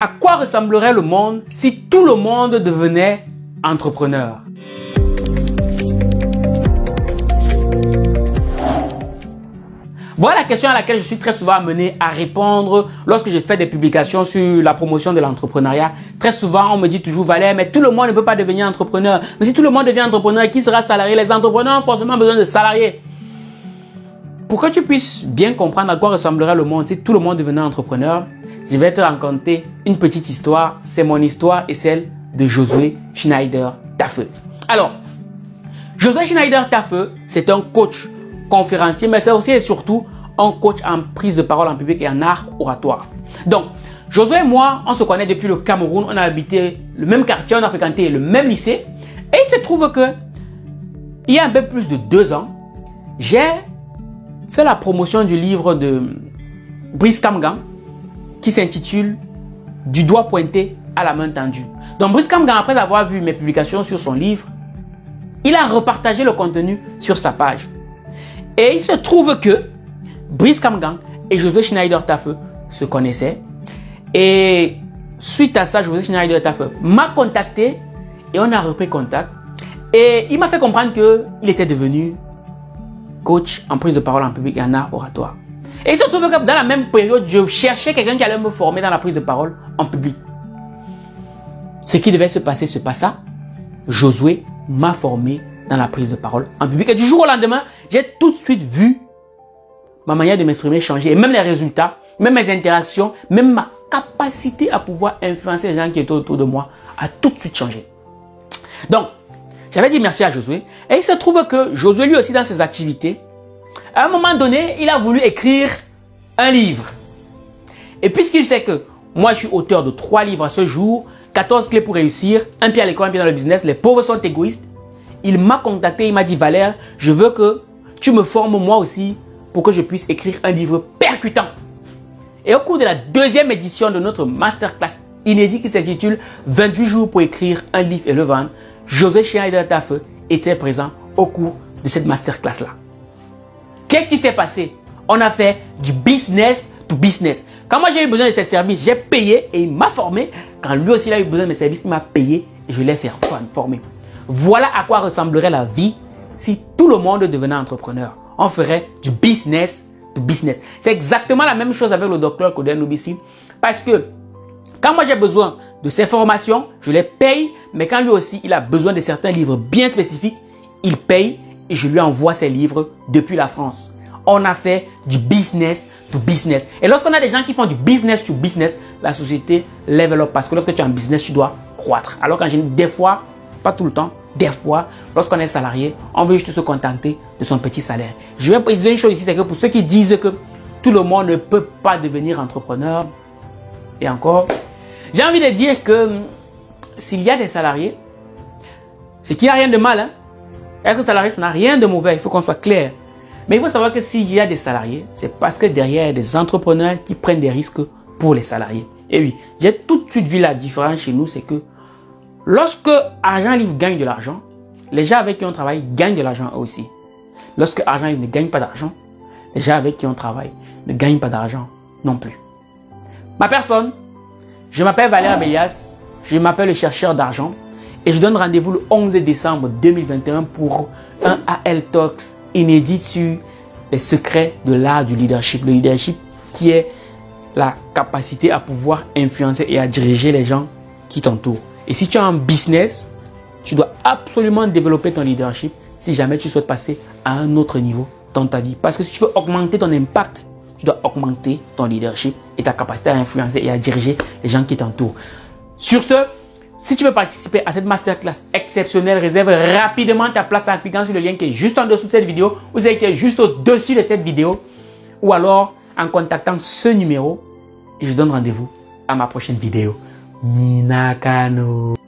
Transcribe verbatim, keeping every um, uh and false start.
À quoi ressemblerait le monde si tout le monde devenait entrepreneur? Voilà la question à laquelle je suis très souvent amené à répondre lorsque je fais des publications sur la promotion de l'entrepreneuriat. Très souvent, on me dit toujours, Valère, mais tout le monde ne peut pas devenir entrepreneur. Mais si tout le monde devient entrepreneur, qui sera salarié? Les entrepreneurs ont forcément besoin de salariés. Pour que tu puisses bien comprendre à quoi ressemblerait le monde si tout le monde devenait entrepreneur, je vais te raconter une petite histoire. C'est mon histoire et celle de Josué Schneider-Tafeu. Alors, Josué Schneider-Tafeu, c'est un coach conférencier, mais c'est aussi et surtout un coach en prise de parole en public et en art oratoire. Donc, Josué et moi, on se connaît depuis le Cameroun. On a habité le même quartier, on a fréquenté le même lycée. Et il se trouve que, il y a un peu plus de deux ans, j'ai fait la promotion du livre de Brice Kamgan qui s'intitule « Du doigt pointé à la main tendue ». Donc, Brice Kamgan, après avoir vu mes publications sur son livre, il a repartagé le contenu sur sa page. Et il se trouve que Brice Kamgan et Josué Schneider-Tafeu se connaissaient. Et suite à ça, Josué Schneider-Tafeu m'a contacté et on a repris contact. Et il m'a fait comprendre qu'il était devenu coach en prise de parole en public et en art oratoire. Et il se trouve que dans la même période, je cherchais quelqu'un qui allait me former dans la prise de parole en public. Ce qui devait se passer se passa. Josué m'a formé dans la prise de parole en public. Et du jour au lendemain, j'ai tout de suite vu ma manière de m'exprimer changer. Et même les résultats, même mes interactions, même ma capacité à pouvoir influencer les gens qui étaient autour de moi a tout de suite changé. Donc, j'avais dit merci à Josué. Et il se trouve que Josué, lui aussi, dans ses activités, à un moment donné, il a voulu écrire un livre. Et puisqu'il sait que moi, je suis auteur de trois livres à ce jour, quatorze clés pour réussir, un pied à l'école, un pied dans le business, les pauvres sont égoïstes. Il m'a contacté, il m'a dit, Valère, je veux que tu me formes moi aussi pour que je puisse écrire un livre percutant. Et au cours de la deuxième édition de notre masterclass inédit qui s'intitule vingt-huit jours pour écrire un livre et le vendre, Josué Schneider-Tafeu était présent au cours de cette masterclass-là. Qu'est-ce qui s'est passé? On a fait du business to business. Quand moi j'ai eu besoin de ses services, j'ai payé et il m'a formé. Quand lui aussi il a eu besoin de mes services, il m'a payé et je l'ai fait former. Voilà à quoi ressemblerait la vie si tout le monde devenait entrepreneur. On ferait du business to business. C'est exactement la même chose avec le docteur Koden Lubisi. Parce que quand moi j'ai besoin de ces formations, je les paye. Mais quand lui aussi il a besoin de certains livres bien spécifiques, il paye et je lui envoie ces livres depuis la France. On a fait du business to business. Et lorsqu'on a des gens qui font du business to business, la société level up. Parce que lorsque tu es en business, tu dois croître. Alors qu'en général, des fois, pas tout le temps, des fois, lorsqu'on est salarié, on veut juste se contenter de son petit salaire. Je vais préciser une chose ici, c'est que pour ceux qui disent que tout le monde ne peut pas devenir entrepreneur, et encore, j'ai envie de dire que s'il y a des salariés, c'est qu'il n'y a rien de mal. Hein? Être salarié, ça n'a rien de mauvais, il faut qu'on soit clair. Mais il faut savoir que s'il y a des salariés, c'est parce que derrière, il y a des entrepreneurs qui prennent des risques pour les salariés. Et oui, j'ai tout de suite vu la différence chez nous, c'est que lorsque Argent Livre gagne de l'argent, les gens avec qui on travaille gagnent de l'argent aussi. Lorsque Argent Livre ne gagne pas d'argent, les gens avec qui on travaille ne gagnent pas d'argent non plus. Ma personne, je m'appelle Valère Bélias, je m'appelle le chercheur d'argent et je donne rendez-vous le onze décembre deux mille vingt et un pour un A L Talks inédit sur les secrets de l'art du leadership. Le leadership qui est la capacité à pouvoir influencer et à diriger les gens qui t'entourent. Et si tu as un business, tu dois absolument développer ton leadership si jamais tu souhaites passer à un autre niveau dans ta vie. Parce que si tu veux augmenter ton impact, tu dois augmenter ton leadership et ta capacité à influencer et à diriger les gens qui t'entourent. Sur ce, si tu veux participer à cette masterclass exceptionnelle, réserve rapidement ta place en cliquant sur le lien qui est juste en dessous de cette vidéo ou celui qui est juste au-dessus de cette vidéo ou alors en contactant ce numéro et je donne rendez-vous à ma prochaine vidéo. Minakano.